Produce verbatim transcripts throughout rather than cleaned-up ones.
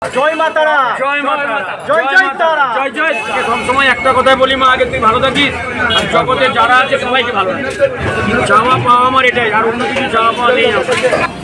জয় মা তারা, জয় মা তারা, জয় জয় তারা, জয় জয়। সবসময় একটা কথাই বলি, মা আগে তুই ভালো থাকিস, আর জগতে যারা আছে সবাইকে ভালো রাখিস। চাওয়া পাওয়া আমার এটাই, আর অন্য কিছু চাওয়া পাওয়া নেই আমার।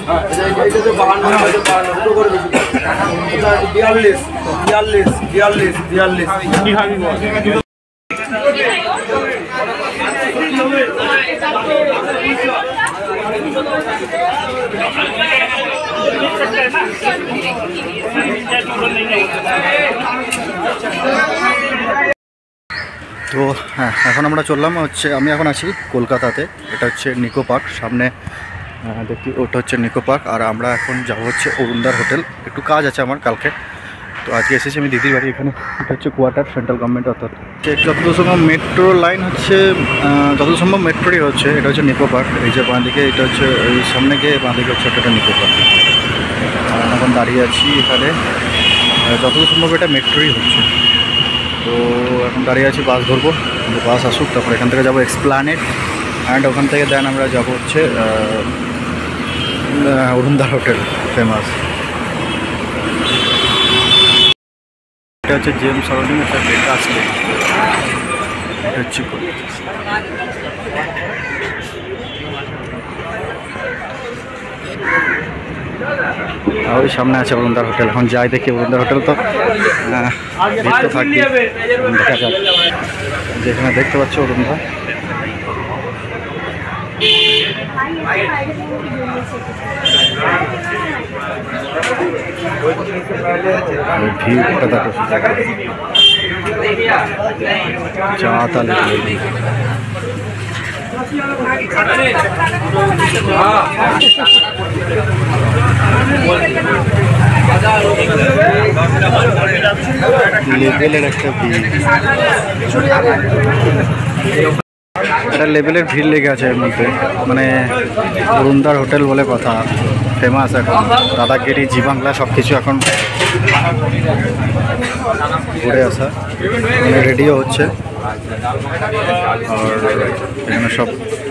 বিয়াল্লিশ বিয়াল্লিশ বিয়াল্লিশ বিয়াল্লিশ কি ভাবি বল। তো হ্যাঁ, এখন আমরা চললাম হচ্ছে, আমি এখন আছি কলকাতাতে। এটা হচ্ছে নিকো পার্ক, সামনে দেখি ওটা হচ্ছে নিকো পার্ক। আর আমরা এখন যাবো হচ্ছে অরুণদার হোটেল, একটু কাজ আছে আমার কালকে। তো আজকে এসেছি আমি দিদির বাড়ি এখানে। এটা হচ্ছে কোয়ার্টার, সেন্ট্রাল গভর্নমেন্ট অর্থাৎ যতদূর সম্ভব মেট্রো লাইন হচ্ছে, যতদূর সম্ভব মেট্রোই হচ্ছে। এটা হচ্ছে নিকো পার্ক, এই যে বাঁ দিকে এটা হচ্ছে, এই সামনে গিয়ে বাঁ দিকে হচ্ছে একটা নিকো পার্ক। আর এখন দাঁড়িয়ে আছি এখানে, যতদূর সম্ভব এটা মেট্রোই হচ্ছে। তো এখন দাঁড়িয়ে আছি, বাস ধরবো, বাস আসুক, তারপর এখান থেকে যাবো এক্সপ্লানেড, অ্যান্ড ওখান থেকে দেন আমরা যাবো হচ্ছে অরুণদার হোটেল, ফেমাস। এটা হচ্ছে জেমস সারাউন্ডিং, এটা ডেটা আসলে এটা হচ্ছে আর ওই সামনে আছে অরুণদার হোটেল। এখন যাই দেখি অরুণদার হোটেল, তো দেখতে থাকি, দেখা যাক। যেখানে দেখতে পাচ্ছ অরুণদা, ভিড়টা দেখো, চা তালে লেভেলের একটা ভিড়, একটা লেভেলের ভিড় লেগে আছে এর মধ্যে। মানে অরুণদার হোটেল বলে কথা, ফেমাস এখন, দাদাগিরি, জি বাংলা সব কিছু এখন ঘুরে আসা, মানে রেডিও হচ্ছে। আর এখানে সব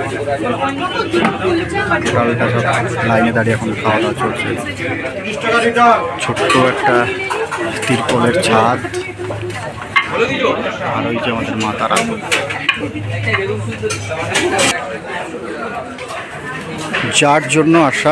ডালটা সব লাইনে দাঁড়িয়ে এখন খাওয়া দাওয়া চলছে। ছোট্ট একটা তিরপলের ছাদ, আর ওই যে আমাদের মা তারা। যার জন্য আসা,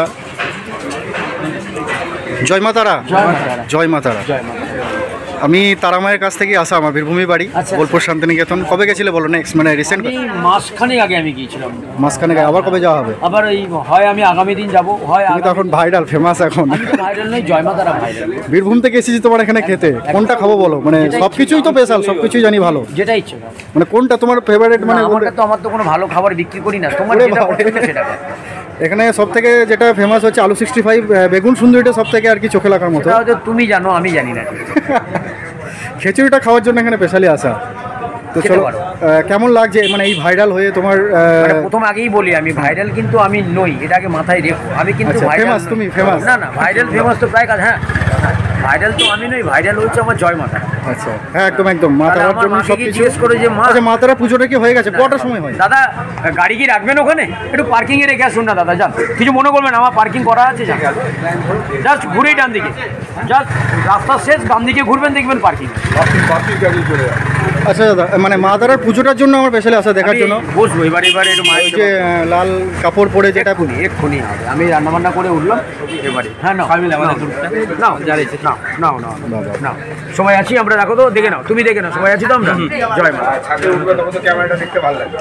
জয় মা তারা, জয় মা তারা। আমি তারামায়ের কাছ থেকে আসা, আমার বীরভূমি বাড়ি, বোলপুর শান্তিনিকেতন। কবে গেছিলে বলো? নেক্সট মানে রিসেন্ট মাসখানেক আগে আমি গিয়েছিলাম। মাসখানেক আগে? আবার কবে যাওয়া হবে? আবার এই হয় আমি আগামী দিন যাবো, হয় তুমি তো এখন ভাইরাল, ফেমাস এখন। ভাইরাল নয়, জয় মা তারা ভাইরাল। বীরভূম থেকে এসেছি তোমার এখানে খেতে, কোনটা খাবো বলো? মানে সব কিছুই তো স্পেশাল, সব কিছুই জানি ভালো, যেটা ইচ্ছে মানে কোনটা তোমার ফেভারিট? মানে আমারটা তো, আমার তো কোনো ভালো খাবার বিক্রি করি না, তোমার যেটা পছন্দ সেটা। এখানে সব থেকে যেটা ফেমাস হচ্ছে আলু সিক্সটি ফাইভ, বেগুন সুন্দরীটা সব থেকে আর কি চোখে লাগার মতো। তুমি জানো, আমি জানি না। খিচুড়িটা খাওয়ার জন্য এখানে স্পেশালি আসা। তো চলো, কেমন লাগছে মানে এই ভাইরাল হয়ে তোমার? প্রথম আগেই বলি, আমি ভাইরাল কিন্তু আমি নই, এটাকে মাথায় রেখো। আমি কিন্তু ফেমাস, তুমি ফেমাস না। না, ভাইরাল ফেমাস তো প্রায় কাজ। হ্যাঁ, ভাইরাল তো আমি নই, ভাইরাল হচ্ছে আমার জয় মা তারা। আচ্ছা, হ্যাঁ, একদম একদম। মা তারার জন্য সব কিছু জিজ্ঞেস করে যে মা, আচ্ছা মা তারা পুজোটা কি হয়ে গেছে? কটার সময় হয় দাদা? গাড়ি কি রাখবেন ওখানে? একটু পার্কিং এ রেখে আসুন না দাদা, যান, কিছু মনে করবেন, আমার পার্কিং করা আছে। জাস্ট ঘুরেই ডান দিকে, জাস্ট রাস্তার শেষ ডান দিকে ঘুরবেন, দেখবেন পার্কিং। আচ্ছা দাদা, মানে মা তারার পুজোটার জন্য আমার স্পেশালি আসা, দেখার জন্য বসবো এবারে। এবারে ওই যে লাল কাপড় পরে যেটা এক্ষুনি হবে, আমি রান্নাবান্না করে উঠলাম এবারে। হ্যাঁ, নাও নাও, জানিয়েছি, নাও নাও নাও নাও, সবাই আছি আমরা, রাখো তো, দেখে নাও, তুমি দেখে নাও, সবাই আছি তো আমরা। জয় মা। ক্যামেরাটা দেখতে ভালো লাগে,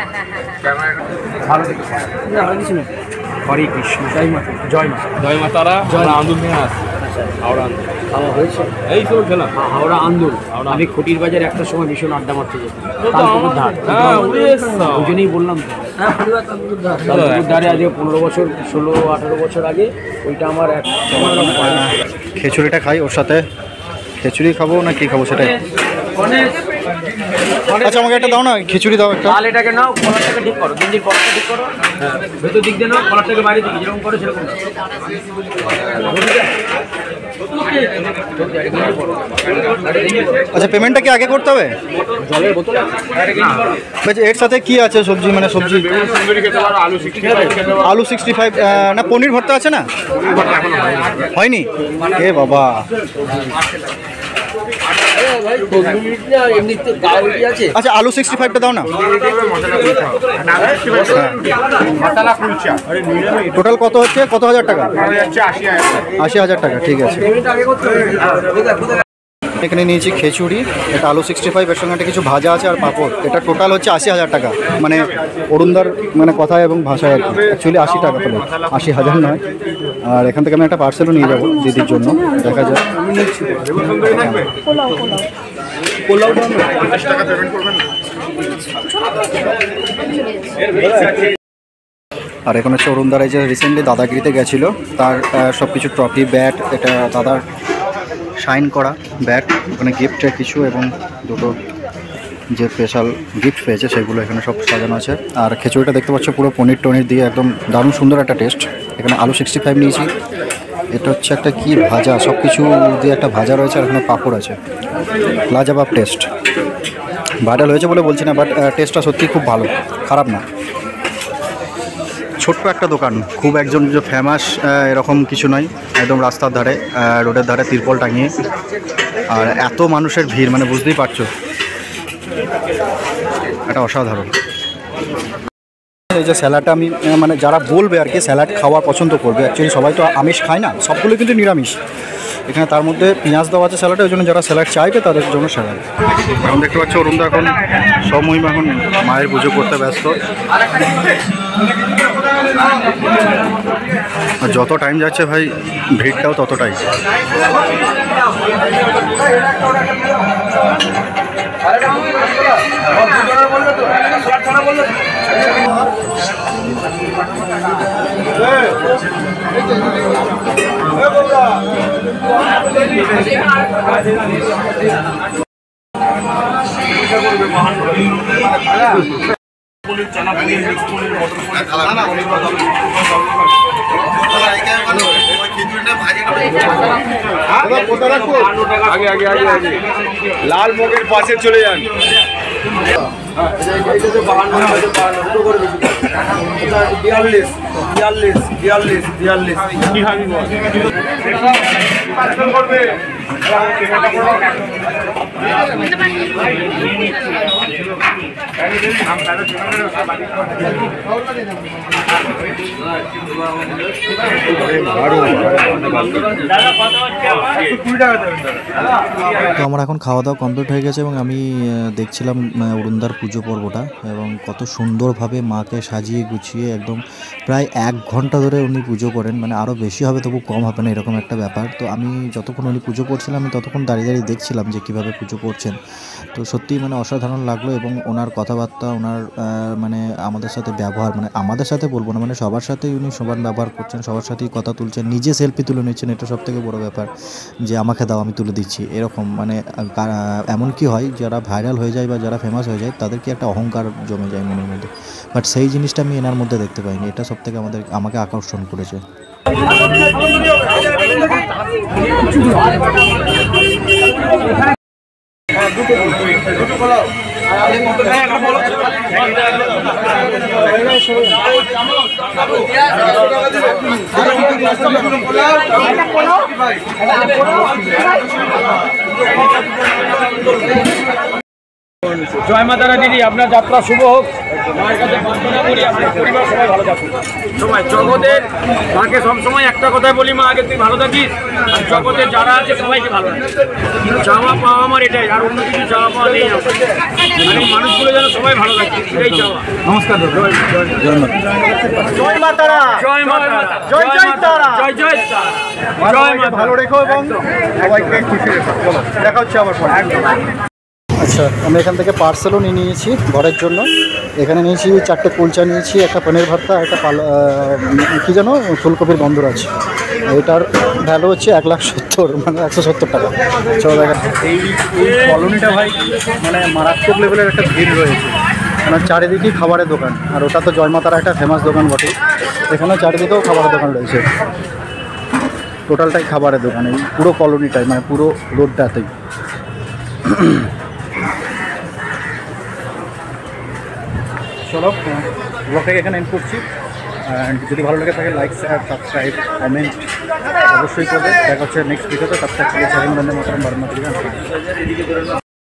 ভালো দেখতে ভালো কিছু না। হরে কৃষ্ণ, জয় মা, জয় মা, জয় মা তারা। আন্দুল ফেমাস, হাওড়া আন্দুল খাওয়া হয়েছে, এই তো খেলাম। হাওড়া আন্দুল। আমি খুঁটির বাজার একটা সময় ভীষণ আড্ডা মারতে যেতাম, ওই জন্যই বললাম তো। ধারে আজকে পনেরো বছর, ষোলো আঠারো বছর আগে, ওইটা আমার এক খিচুড়িটা খাই, ওর সাথে খিচুড়ি খাবো না কি খাবো সেটাই। আচ্ছা আমাকে একটা দাও না, খিচুড়ি দাও একটা। তাহলে এটাকে নাও, কলারটাকে ঠিক করো, গেঞ্জির কলারটা ঠিক করো, ভেতর দিক দিয়ে নাও, কলারটাকে বাইরে দিকে যেরকম করো সেরকম। আচ্ছা, পেমেন্টটা কি আগে করতে হবে? জলের বোতল বলছি এর সাথে কি আছে সবজি, মানে সবজি? আলু সিক্সটি ফাইভ না পনির ভর্তা আছে না? হয়নি? এ বাবা, আচ্ছা আলু সিক্সটি ফাইভটা দাও না। টোটাল কত হচ্ছে? কত হাজার টাকা? আশি হাজার টাকা, ঠিক আছে। এখানে নিয়েছি খিচুড়ি, এটা আলু সিক্সটি ফাইভ, এর সঙ্গে একটা কিছু ভাজা আছে আর পাঁপড়। এটা টোটাল হচ্ছে আশি হাজার টাকা, মানে অরুণদার মানে কথায় এবং ভাষায় আর কি। অ্যাকচুয়ালি আশি টাকা পেলে, আশি হাজার নয়। আর এখান থেকে আমি একটা পার্সেলও নিয়ে যাবো দিদির জন্য, দেখা যায়। আর এখন হচ্ছে অরুণদার এই যে রিসেন্টলি দাদাগিরিতে গেছিলো, তার সব কিছু ট্রফি, ব্যাট, এটা দাদার শাইন করা ব্যাট, ওখানে গিফটের কিছু এবং দুটো যে স্পেশাল গিফট পেয়েছে সেগুলো এখানে সব সাজানো আছে। আর খিচুড়িটা দেখতে পাচ্ছ পুরো পনির টনির দিয়ে একদম দারুণ সুন্দর একটা টেস্ট। এখানে আলু সিক্সটি ফাইভ নিয়েছি, এটা হচ্ছে একটা কি ভাজা, সব কিছু দিয়ে একটা ভাজা রয়েছে, আর এখানে পাঁপড় আছে। লাজবাব টেস্ট, ভাইরাল হয়েছে বলে বলছি না, বাট টেস্টটা সত্যি খুব ভালো, খারাপ না। ছোট্ট একটা দোকান, খুব একজন যে ফেমাস এরকম কিছু নয়, একদম রাস্তার ধারে, রোডের ধারে তিরপল টাঙিয়ে। আর এত মানুষের ভিড়, মানে বুঝতেই পারছো, এটা অসাধারণ। এই যে স্যালাডটা আমি মানে যারা বলবে আর কি স্যালাড খাওয়া পছন্দ করবে, অ্যাকচুয়ালি সবাই তো আমিষ খায় না, সবগুলো কিন্তু নিরামিষ। এখানে তার মধ্যে পেঁয়াজ দেওয়া আছে স্যালাডে, ওই জন্য যারা স্যালাড চাইবে তাদের জন্য স্যালাড। এখন দেখতে পাচ্ছ অরুণদা এখন সব মহিমা এখন মায়ের পুজো করতে ব্যস্ত। আর যত টাইম যাচ্ছে ভাই ভিড়টাও ততটাই। আগে আগে আগে আগে লাল মুখের পাশে চলে যান। বিয়াল্লিশ বিয়াল্লিশ বিয়াল্লিশ বিয়াল্লিশ কি হাবি বল তো আমার এখন খাওয়া দাওয়া কমপ্লিট হয়ে গেছে এবং আমি দেখছিলাম অরুণদার পুজো পর্বটা, এবং কত সুন্দরভাবে মাকে সাজিয়ে গুছিয়ে একদম প্রায় এক ঘন্টা ধরে উনি পুজো করেন, মানে আরও বেশি হবে তবু কম হবে না, এরকম একটা ব্যাপার। তো আমি যতক্ষণ উনি পুজো করছিলাম আমি ততক্ষণ দাঁড়িয়ে দাঁড়িয়ে দেখছিলাম যে কীভাবে পুজো করছেন। তো সত্যিই মানে অসাধারণ লাগলো, এবং ওনার কথাবার্তা, ওনার মানে আমাদের সাথে ব্যবহার, মানে আমাদের সাথে বলবো না, মানে সবার সাথেই উনি সমান ব্যবহার করছেন, সবার সাথেই কথা তুলছেন, নিজে সেলফি তুলে নিচ্ছেন, এটা সব থেকে বড়ো ব্যাপার, যে আমাকে দাও আমি তুলে দিচ্ছি এরকম। মানে এমন কি হয়, যারা ভাইরাল হয়ে যায় বা যারা ফেমাস হয়ে যায় তাদের কি একটা অহংকার জমে যায় মনের মধ্যে, বাট সেই জিনিসটা আমি এনার মধ্যে দেখতে পাইনি, এটা সব থেকে আমাদের আমাকে আকর্ষণ করেছে। জয় মা তারা দিদি, আপনার যাত্রা শুভ হোক। মায়ের কাছে প্রার্থনা করি আপনার পরিবার সবাই ভালো থাকুক। সময় জগতের মাকে সবসময় একটা কথাই বলি, মা আগে তুই ভালো থাকিস, আর জগতের যারা আছে সবাইকে ভালো রাখিস। চাওয়া পাওয়া আমার এটাই, আর অন্য কিছু চাওয়া পাওয়া নেই আমার, মানে মানুষগুলো যেন সবাই ভালো থাকে এটাই চাওয়া। নমস্কার। জয় মা তারা, জয় মা তারা, জয় জয় তারা, জয় জয় তারা, জয় মা। ভালো রেখো এবং সবাইকে খুশি রেখো। চলো দেখা হচ্ছে আবার পরে। আচ্ছা, আমি এখান থেকে পার্সেলও নিয়ে নিয়েছি ঘরের জন্য। এখানে নিয়েছি চারটে কুলচা নিয়েছি, একটা পনির ভর্তা, একটা পাল কী যেন ফুলকপির বন্দর আছে। এটার ভ্যালু হচ্ছে এক লাখ সত্তর মানে একশো সত্তর টাকা। চলো দেখা। এই এই কলোনিটা ভাই মানে মারাত্মক লেভেলের একটা ভিড় রয়েছে, মানে চারিদিকেই খাবারের দোকান। আর ওটা তো জয়মাতার একটা ফেমাস দোকান বটে, এখানে চারিদিকেও খাবারের দোকান রয়েছে। টোটালটাই খাবারের দোকান, এই পুরো কলোনিটাই, মানে পুরো রোডটাতেই। চলো ব্লগটাকে এখানে এন্ড করছি। অ্যান্ড যদি ভালো লেগে থাকে লাইক শেয়ার সাবস্ক্রাইব কমেন্ট অবশ্যই করবে। দেখা হচ্ছে নেক্সট ভিডিওতে। সাবস্ক্রাইব করে চ্যানেল বন্ধ মাতারাম বারণ